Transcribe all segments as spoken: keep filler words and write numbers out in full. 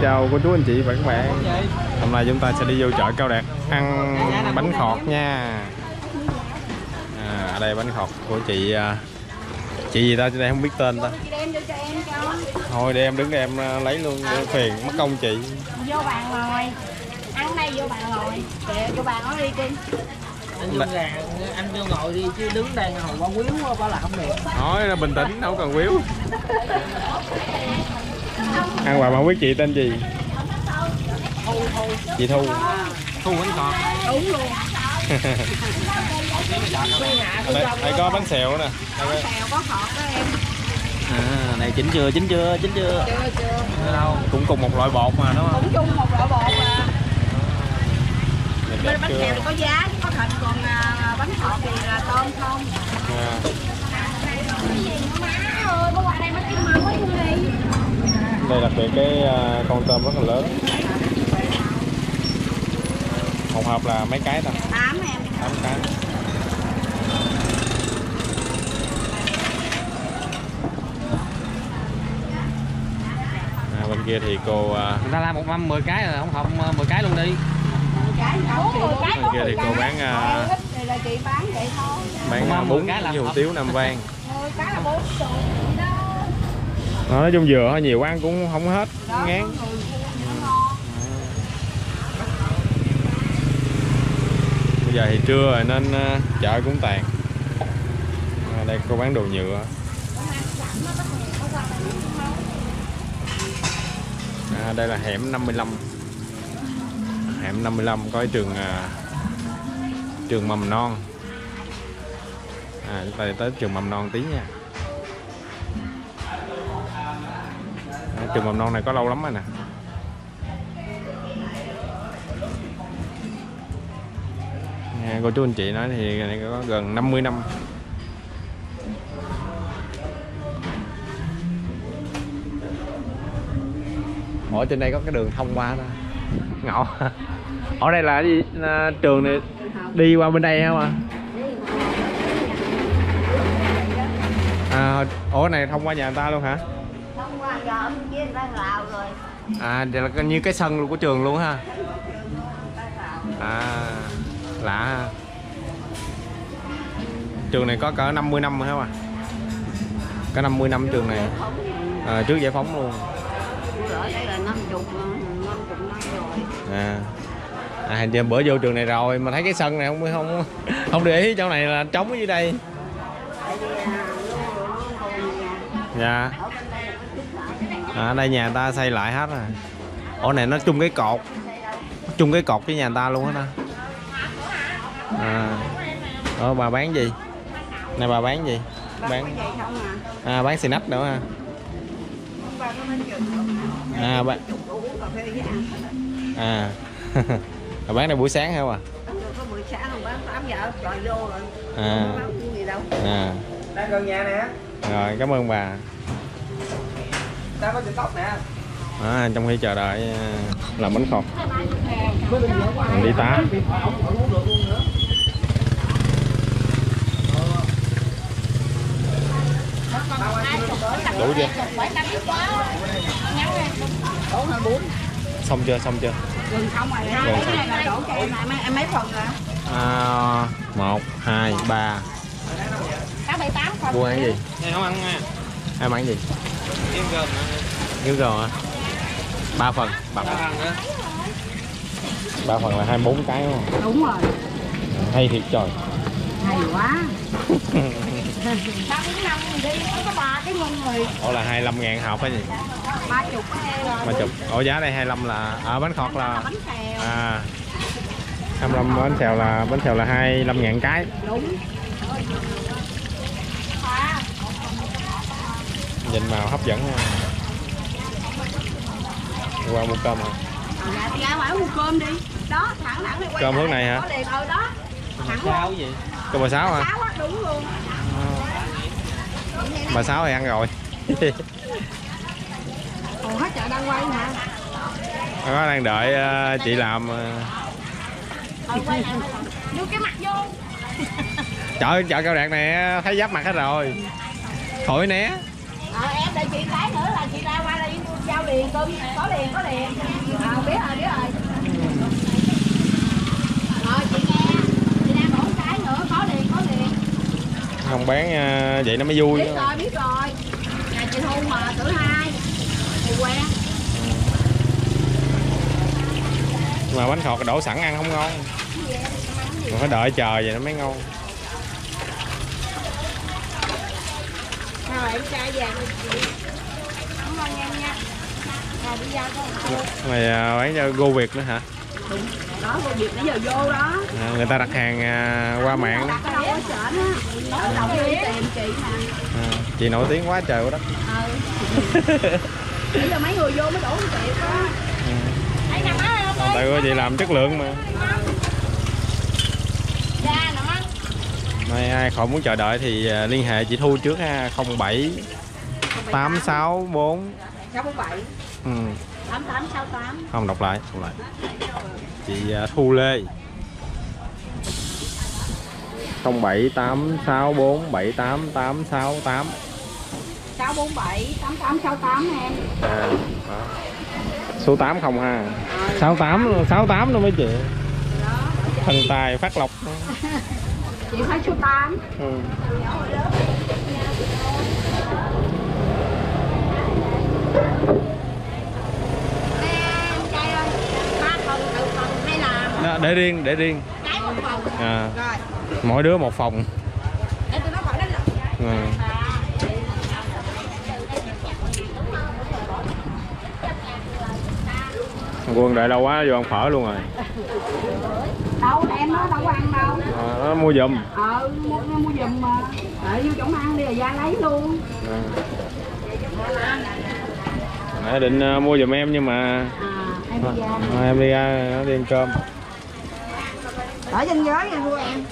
chào cô chú anh chị và các bạn. Hôm nay chúng ta sẽ đi vô chợ Cao Đạt ăn bánh khọt nha. À, ở đây bánh khọt của chị chị gì ta, trên đây không biết tên ta. Thôi để em đứng đây em lấy luôn để phiền mất công chị. Vô bàn ngồi, ăn đây vô bàn ngồi, kệ vô bàn nói đi cưng. Anh vô gà, anh vô ngồi đi chứ đứng đây hồi quá quýu quá bà là không được. Nói là bình tĩnh, không cần quýu. Ăn bà mà không biết chị tên gì? Thu, Thu. Chị Thu. Thu bánh khọt. Đúng luôn. Đây, đây có bánh xèo nè. Bánh xèo có khọt đó em. À, này chín chưa, chín chưa, chín chưa? Chưa, chưa. Đâu, cũng cùng một loại bột mà đúng không? Cũng chung một loại bột mà. Bên bánh xèo thì có giá, có thịt, còn à, bánh khọt thì là tôm không. À. Má ơi, có qua đây mới kiếm máu ấy đi. Đây đặc biệt cái uh, con tôm rất là lớn. Một hộp là mấy cái ta? Tám em. Tám cái. À, bên kia thì cô uh... người ta làm một mâm mười cái rồi, không hộp mười cái luôn đi. Bên kia thì cô bán uh... là chị bán vậy thôi. Bán bún với hủ tiếu Nam Vang. mười cái là bốn mươi đó. Nói chung dừa nhiều ăn cũng không hết, Đó, ngán. Bây giờ thì trưa rồi nên uh, chợ cũng tàn. À, đây cô bán đồ nhựa. À, đây là hẻm năm mươi lăm. Hẻm năm mươi lăm có cái trường uh, trường mầm non. À, chúng ta đi tới trường mầm non tí nha. À, trường mầm non này có lâu lắm rồi nè. À, cô chú anh chị nói thì này có gần năm mươi năm. Ở trên đây có cái đường thông qua đó. Ngộ. Ở đây là cái gì? À, trường này đi qua bên đây không ạ? À, ủa này thông qua nhà người ta luôn hả? Thông qua giờ ông kia người ta rào rồi. À, đây là như cái sân luôn của trường luôn ha. À, lạ ha. Trường này có cỡ năm mươi năm rồi hả bà? Có năm mươi năm trường này. À, trước giải phóng luôn. Ở đây là năm mươi, năm mươi năm rồi. À. À, giờ bữa vô trường này rồi mà thấy cái sân này không không không để ý chỗ này là trống ở dưới đây. Dạ. À, đây nhà người ta xây lại hết rồi. Ở này nó chung cái cột, chung cái cột với nhà người ta luôn hết á. À. Ở bà bán gì? Này bà bán gì? Bán à, bán xì nách nữa ha. À bán à bán này buổi sáng hả bà? Có buổi sáng không bán tám giờ rồi vô rồi. À. Gì đâu. À. Đang gần nhà nè. Rồi cảm ơn bà. Ta có chụp tóc nè. À, trong khi chờ đợi làm bánh khọt mình đi tá. Đủ chưa? Xong chưa? Xong chưa? Gần xong rồi. Gần xong. Đổ cho em, em mấy phần rồi? À, một, hai, ba. Sáu, bảy, tám phần. Mua ăn gì? Này không ăn nha. Em ăn gì? Em gồm hả? Miếng gòn hả? Ba phần. Ba phần. Ba phần là hai mươi bốn cái đúng không? Đúng rồi. Hay thiệt trời. Hay quá. Ba bốn năm đi có ba cái ngon người. Ủa là hai mươi lăm ngàn hộp hay gì? Ba chục. Ba chục. Ủa giá đây hai mươi lăm là ở à, bánh khọt là bánh xèo. À hai mươi lăm bánh xèo là bánh xèo là hai mươi lăm ngàn cái. Đúng. Nhìn màu hấp dẫn ha. Qua mua cơm hả? Dạ thì ra ngoài mua cơm đi. Đó, thẳng thẳng đi quay. Cơm hướng này hả? Có liền ở đó. Thẳng Sao gì? Cơm bà Sáu hả? Sáu á, đúng luôn. Bà Sáu thì ăn rồi. Ồ, hết chợ đang quay hả? Nó đang đợi uh, chị làm. Uh... Ừ, quay lại. Đưa cái mặt vô. Trời, chợ Cao Đạt nè, thấy giáp mặt hết rồi. Khỏi né. Ờ, em đợi chị cái nữa là chị ra qua đây giao liền cơm có liền có liền. À, biết rồi biết rồi. Rồi chị nghe, chị đang đổ cái nữa có liền có liền. Không bán uh, vậy nó mới vui. Biết rồi biết rồi. Nhà chị Thu mà tuổi hai. Thì quen. Mà bánh khọt đổ sẵn ăn không ngon. Mà phải đợi chờ vậy nó mới ngon. Rồi em trai về chị. Cảm ơn em nha. Rồi đi giao cho Mày uh, bán cho Go Việt nữa hả? đúng. Đó Go Việt nãy giờ vô đó. À, người ta đặt hàng uh, qua mạng. Đặt ở đâu ở trển á. Nó đầu đi tìm chị mà. À, chị nổi tiếng quá trời quá đất. Ừ. Bây giờ mấy người vô mới đổ cho chị đó. Thấy nè má ơi. Tại vì chị làm chất lượng mà. Ra nè má. Mai ai khỏi muốn chờ đợi thì uh, liên hệ chị Thu trước ha, không bảy tám sáu bốn sáu bốn bảy ừ. tám tám sáu tám. Không đọc lại, đọc lại. Chị uh, Thu Lê không bảy tám sáu bốn bảy tám tám sáu tám sáu bốn bảy tám tám sáu tám em. à, đó. Số tám không ha. sáu tám sáu tám đâu mấy chị. Thần tài phát lộc. Chị phải số tám. Ừ. Đó, để riêng, để riêng. À, mỗi đứa một phòng. Ừ. Quân đợi lâu quá vô ăn phở luôn rồi. Đâu em nó đâu có ăn đâu. À, nó mua giùm. Ờ mua mua giùm mà. Đợi vô chỗ ăn đi rồi ra lấy luôn. À. Nãy định uh, mua giùm em nhưng mà à, em đi ra. À, em đi ra nó đi ăn cơm. Ở trên giới nha mua em.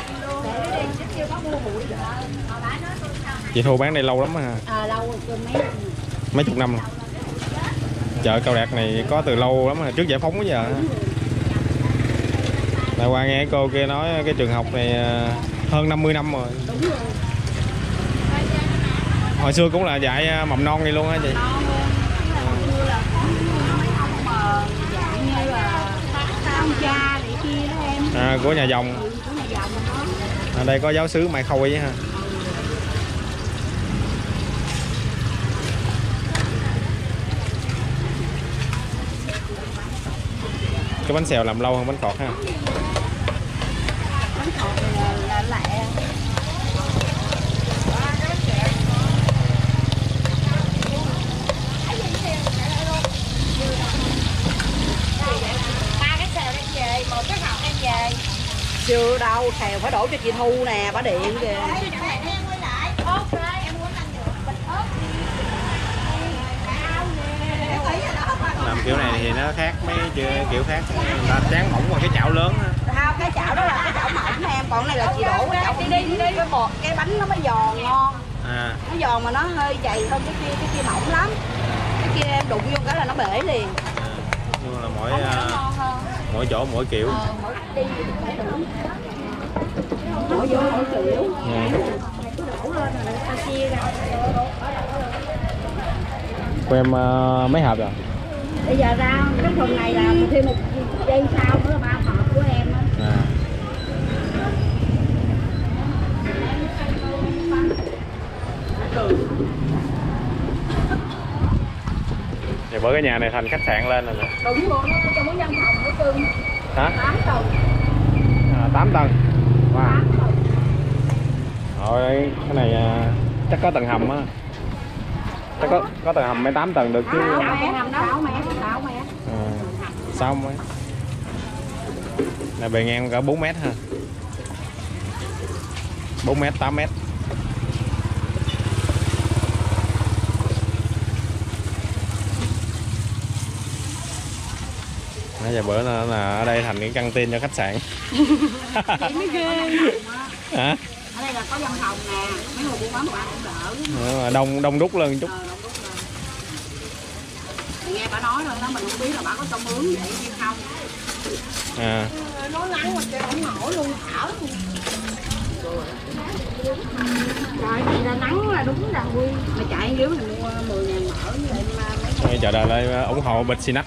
Chị Thu bán đây lâu lắm hả? À lâu rồi mấy mấy chục năm rồi. Chợ Cao Đạt này có từ lâu lắm rồi, trước giải phóng tới giờ. Tại qua nghe cô kia nói cái trường học này hơn năm mươi năm rồi. đúng rồi. Hồi xưa cũng là dạy mầm non đi luôn á chị. À, của nhà dòng. Ở đây có giáo xứ Mai Khôi ha. Cái bánh xèo làm lâu hơn bánh khọt ha. Bánh khọt là lẹ. Ba cái xèo đem về, một cái khọt đem về. Chưa đâu, xèo phải đổ cho chị Thu nè, bà điện kìa. Làm kiểu này thì nó khác mấy kiểu khác, người ta tráng mỏng qua cái chảo lớn á. Không, cái chảo đó là cái chảo mỏng em, còn này là chị đổ cái chảo đi đi đi cái bột, cái bánh nó mới giòn ngon. À. Nó giòn mà nó hơi dày hơn cái kia, cái kia mỏng lắm. Cái kia em đụng vô cái là nó bể liền. À, nhưng là mỗi uh, mỗi chỗ mỗi kiểu. Ờ, mỗi đi phải thử. Mỗi vô mỗi kiểu. Ừ. Cứ đổ lên rồi ta chia ra. Của em uh, mấy hộp rồi? Bây giờ ra cái phần này là thêm một giây sau nữa là ba hộp của em á. À. Thì bởi cái nhà này thành khách sạn lên rồi nè. Đúng luôn đó, trong cái văn phòng của Cưng. Hả? tám tầng. À, tám tầng. Wow. tám tầng. Rồi cái này uh, chắc có tầng hầm á. Chắc có có tầng hầm mấy tám tầng được chứ. sáu mét, sáu mét, sáu mét. À, sáu mét. Này bề ngang cả bốn mét ha. bốn mét, tám mét. Nãy giờ bữa là, là ở đây thành cái căng tin cho khách sạn. Vậy mới ghê. Hả? Ở đây là có văn phòng nè, mấy người buôn bán đồ ăn cũng đỡ. Mà đông đông đúc lên chút. Ờ, đông đúc lên. Thì nghe bà nói rồi đó, mình không biết là bà có trong mướn vậy hay không. À. Nó nắng mà chơi không nổi luôn, thở luôn. Trời thì là nắng là đúng là vui. Mà chạy dưới mình mua mười ngàn mỡ như em mấy Chợ Đà Lạt ủng hộ bịch Sinac.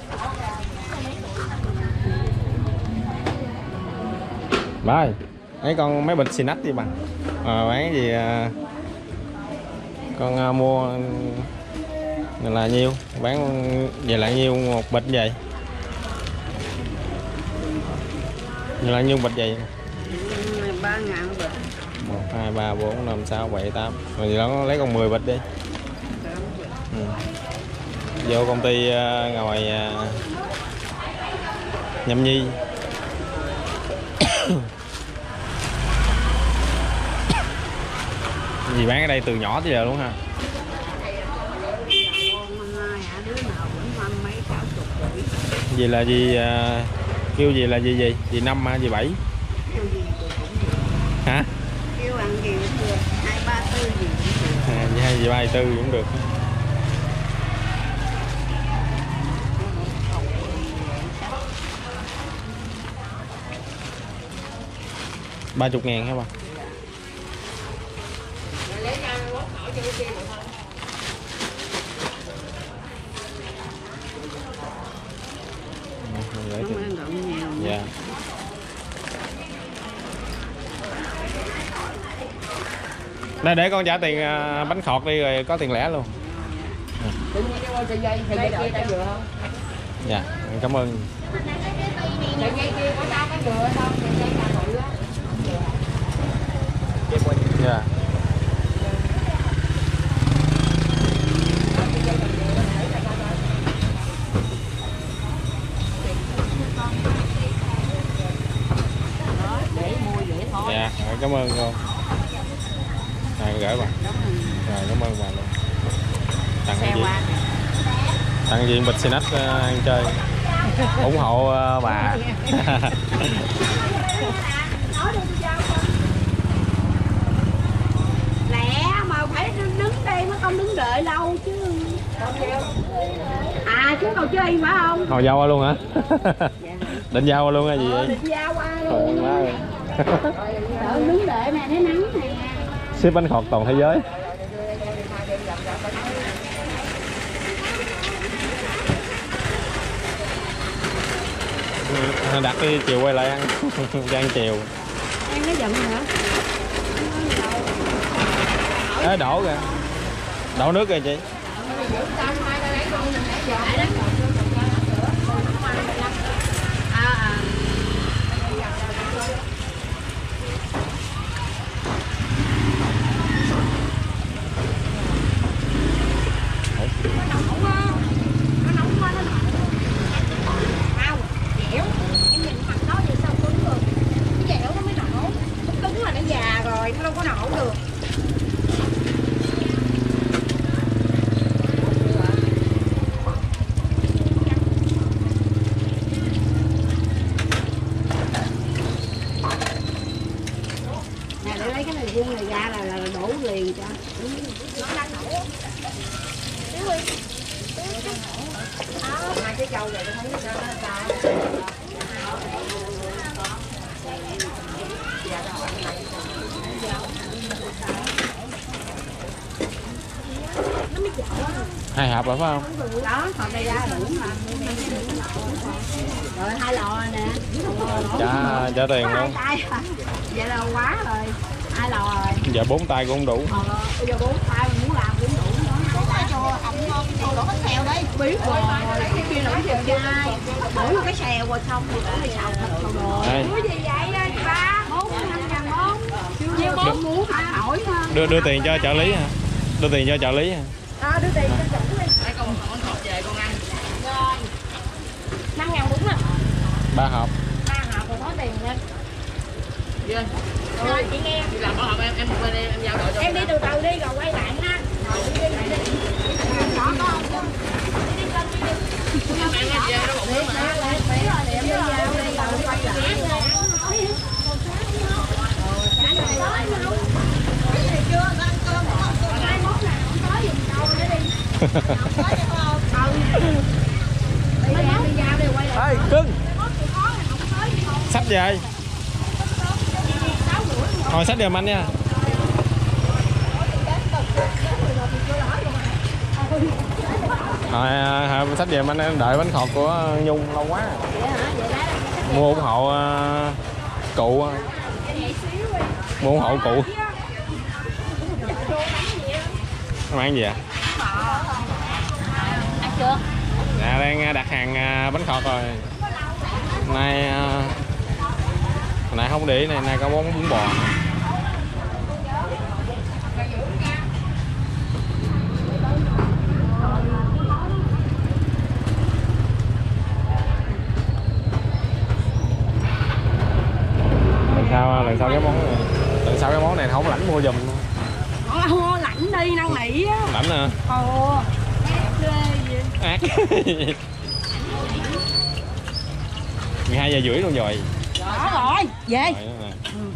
Rồi, mấy con mấy bịch Sinac đi bằng. À, bán gì à, con uh, mua là nhiêu, bán về lại nhiêu một bịch vậy? Như là nhiêu bịch vậy? ba ngàn bịch. một, hai, ba, bốn, năm, sáu, bảy, tám. Rồi gì đó lấy con mười bịch đi. Ừ. Vô công ty uh, ngồi uh, nhâm nhi. Gì bán ở đây từ nhỏ tới giờ luôn ha. Gì là gì uh, kêu gì là gì gì gì năm hả, gì bảy hả? Kêu ăn gì cũng được, hai ba tư gì cũng được. À, gì hai gì ba tư cũng được. Ba chục ngàn hả bà? Dạ. Đây để con trả tiền uh, bánh khọt đi rồi có tiền lẻ luôn. Dạ, cảm ơn. Dạ. Dạ, cảm ơn cô. Này gửi bà. Rồi cảm ơn bà luôn. Tặng gì? Tặng gì bịch Sinac uh, ăn chơi. ủng hộ uh, bà. Lẹ mà phải đứng đây mới không đứng đợi lâu chứ. À chú cầu chơi phải không? Hồi giao qua luôn hả? Định giao qua luôn hay gì vậy? Định giao qua luôn. Đợi đứng đợi nè, nó nắng nè. Ship bánh khọt toàn thế giới. Đặt đi chiều quay lại ăn. Cho ăn chiều. Ăn nó giận hả? Ê, đổ kìa. Đổ nước kìa chị. Vuông này ra là, là đổ liền cho nó đang nổ. Hai cái câu rồi tôi thấy nó sao. Hai hộp rồi phải không? Đó, còn đây ra đủ mà. Rồi hai lò nè. Trả trả tiền luôn. Vậy là quá rồi. Hai lò rồi. Dạ bốn tay cũng không đủ. Ờ, bây giờ bốn tay mình muốn làm cũng đủ nữa. Để tay cho ổng ngon, cho đổ bánh xèo đi. Biết rồi. Cái kia là cái gì dai. Đổ vô cái xèo rồi xong rồi đổ cái xào thịt rồi rồi. Cái gì vậy đó chị ba? Bốn năm ngàn bốn. Chưa bốn muốn hả hỏi ha. Đưa đưa tiền cho trợ lý hả? Đưa tiền cho trợ lý hả? À, đưa tiền cho trợ lý. Lấy con con hộp về con ăn. Rồi. năm ngàn đúng à. Ba hộp. Ba hộp rồi có tiền lên. Dạ. Rồi chị nghe. Đi làm bỏ hộp em em một bên em em giao đồ cho. Em đi từ từ đi rồi quay lại ha. Rồi đi đi đi. Đó có không? Đi đi lên đi đi. Em ăn gì đó một bữa mà. Biết rồi thì em đi giao đi rồi quay lại. Ê cưng, sách về hồi sách giùm anh nha. Hồi, hồi sách về anh em đợi bánh khọt của Nhung lâu quá. Mua ủng hộ uh, cụ. Mua ủng hộ cụ. Nó ăn gì ạ? Ăn chưa? Dạ đang đặt hàng bánh khọt rồi. Nay nay không để này, nay có món bún bò. Lần sau lần sau cái món này, lần sau cái món này không lãnh mua giùm luôn. Ô, lãnh đi năn nỉ á. Lãnh à? Ồ, ác ghê. mười hai giờ rưỡi luôn rồi. Đó rồi, về. Rồi,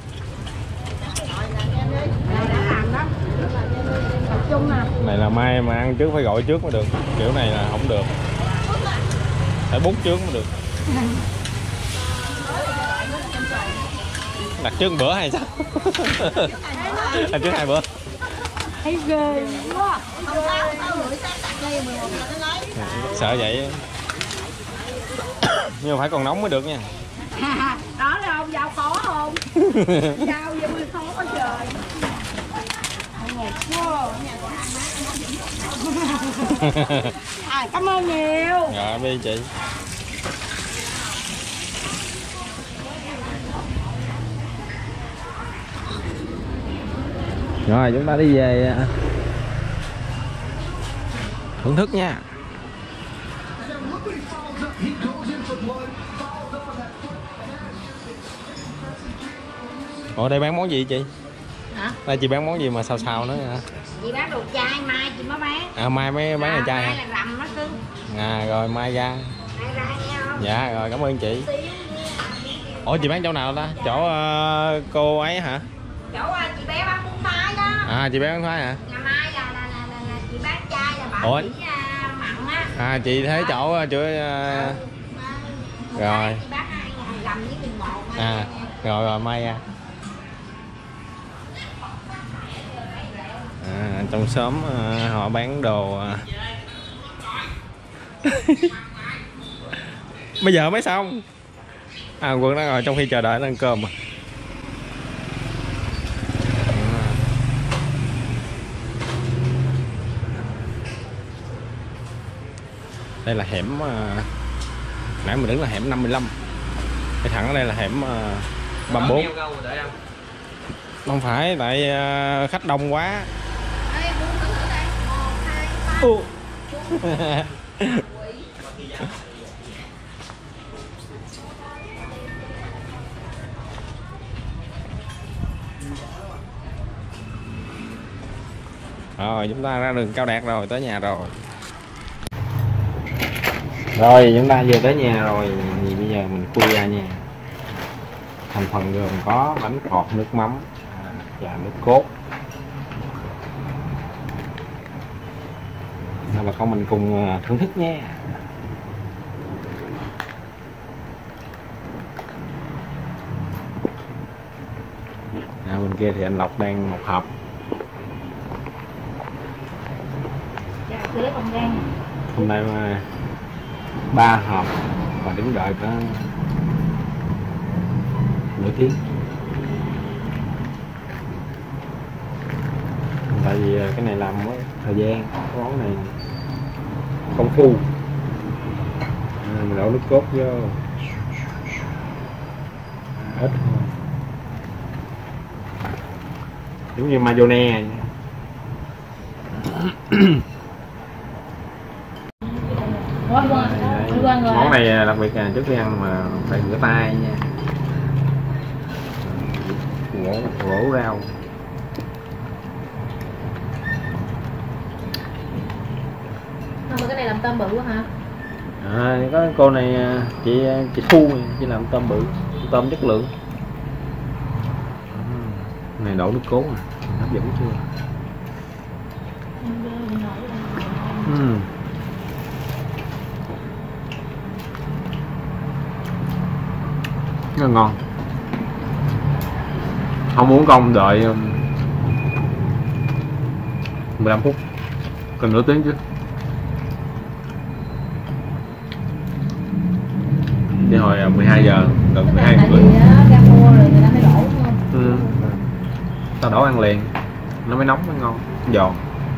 này là mai mà ăn trước phải gọi trước mới được, kiểu này là không được, phải bút trước mới được. Đặt trước một bữa hay sao? Ăn trước hai bữa. Thấy ghê quá. Sợ vậy. Nhưng mà phải còn nóng mới được nha. Đó là ông giao khó không? Giao vô mới khó quá trời. À, cảm ơn nhiều. Rồi đi chị. Rồi chúng ta đi về thưởng thức nha. Ở đây bán món gì chị? Hả? Đây chị bán món gì mà xào xào nữa hả? Chị bán đồ chai, mai chị mới bán. À mai mới bán đồ chai hả? Mai là rằm nó cưng. À rồi mai ra. Mai ra nghe không? Dạ rồi cảm ơn chị. Ủa chị bán chỗ nào ta? Chỗ uh, cô ấy hả? Chỗ uh, chị bé bán bún thái đó. À chị bán bún thái hả? Ngày mai là là, là, là, là chị bán chai là bảo Ủa? chị uh, mặn á. À chị thấy chỗ chỗ uh... rồi. Chị bán hai ngày rằm với mười một. À rồi rồi mai ra. À, trong xóm uh, họ bán đồ uh... bây giờ mới xong. À Quân đó rồi trong khi chờ đợi nó ăn cơm mà. Đây là hẻm uh... nãy mình đứng là hẻm năm mươi lăm. Cái thẳng ở đây là hẻm uh, ba mươi bốn. Không phải tại uh, khách đông quá. Uh. Rồi chúng ta ra đường Cao Đạt rồi, tới nhà rồi. Rồi chúng ta vừa tới nhà rồi, thì bây giờ mình khui ra nha. Thành phần gồm có bánh khọt nước mắm và nước cốt. Nên bà con mình cùng thưởng thức nha. À, bên kia thì anh Lộc đang một hộp. Hôm nay mà ba hộp và đứng đợi có nửa tiếng. Tại vì cái này làm mới thời gian, cái món này công phu. À, mình đổ nước cốt vô ít thôi, giống như mayonnaise. Món này đặc biệt là trước khi ăn mà phải rửa tay nha. Ngổ, ngổ rau. Cái này làm tôm bự quá hả? À, có cô này chị chị Thu này, chị làm tôm bự, tôm chất lượng. À, này đổ nước cốt à, hấp dẫn chưa? Ừ. Rất là ngon. Không muốn công đợi mười lăm phút, cần nửa tiếng chứ. đi hồi mười hai giờ gần mười hai tại rưỡi. vì á, ra mua rồi người ta mới đổ đúng không? Ừ. Tao đổ ăn liền nó mới nóng mới ngon giòn.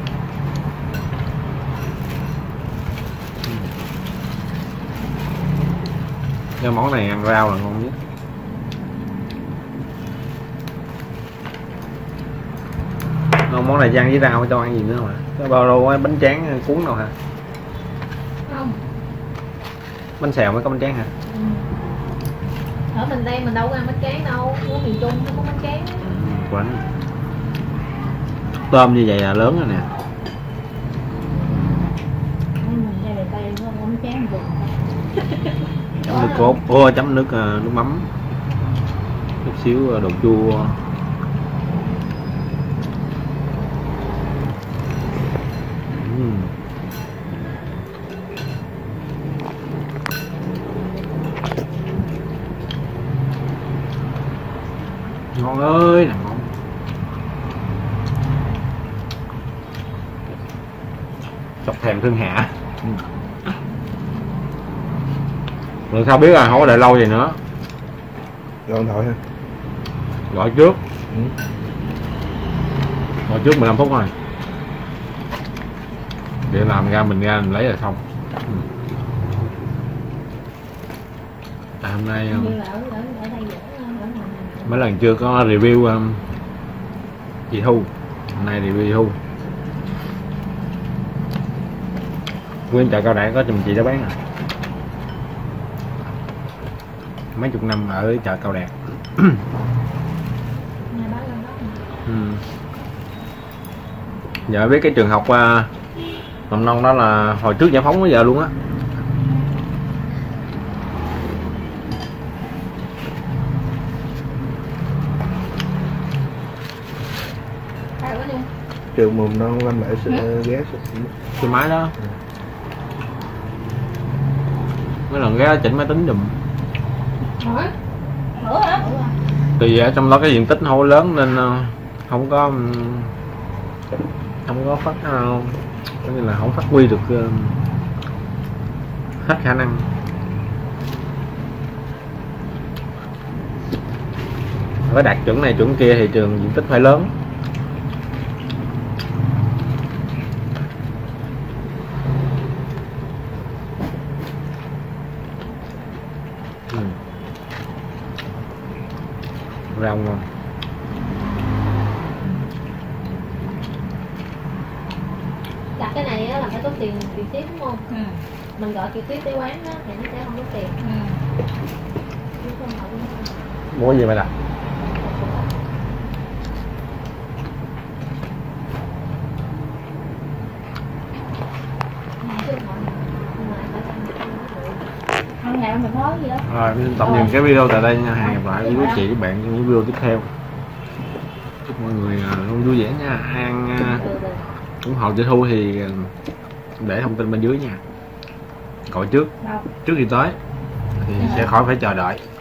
Nhưng món này ăn rau là ngon nhất. Ngon, món này ăn với rau cho ăn gì nữa mà. Cái bao đâu bánh tráng cuốn đâu hả? Không. Bánh xèo mới có bánh tráng hả? Ừ. Ở mình đây mình đâu có ăn bánh tráng đâu, ở miền Trung nó có bánh tráng. Ừ, quánh. Tôm như vậy là lớn rồi nè. Ừ, đây là Tây nó không bánh tráng vùng. Chấm nước cốt, ô chấm nước uh, nước mắm, chút xíu đồ chua. Uhm. Ngon ơi là ngon. Chọc thèm thương hạ. Rồi sao biết à, không có đợi lâu gì nữa. Gọi điện thoại ha. Gọi trước. Ừ. Gọi trước mười lăm phút thôi. Để làm ra mình ra mình lấy là xong. Ừ. À, hôm nay Như là ở, ở, ở đây dễ ở ngoài này. mấy lần chưa có review um, dì Thu. Hôm nay review dì Thu. Nguyên chợ Cao Đạn có chùm chị đó bán à. Mấy chục năm ở chợ Cao Đạn. Nhà bán lên đó. Ừ. Giờ biết cái trường học uh, mầm non đó là hồi trước giải phóng tới giờ luôn á. Ai có luôn? Trường mầm non anh lại sẽ ghé Xe máy đó. Mấy lần ghé chỉnh máy tính giùm. Hả? Nữa hả? Thì ở trong đó cái diện tích không có lớn nên uh, không có um, không có phát uh, có nghĩa là không phát huy được uh, hết khả năng. Phải đạt chuẩn này chuẩn kia thì trường diện tích phải lớn. Ừ. Rau ngon. Đặt cái này á là phải có tiền trực tiếp đúng không? Ừ. Mình gọi trực tiếp tới quán á thì nó sẽ không có tiền. Ừ. Chứ không họ cũng không. Mua gì mày đặt? Chứ họ nhưng mà phải chăm Ăn ngày mình nói gì đó. Rồi, mình tạm dừng cái video tại đây nha. Hẹn gặp lại với quý chị các bạn trong những video tiếp theo. Chúc mọi người uh, luôn vui vẻ nha. An uh, từ từ. ủng hộ chị Thu thì uh, để thông tin bên dưới nha. Gọi trước Đâu? trước khi tới thì sẽ khỏi phải chờ đợi.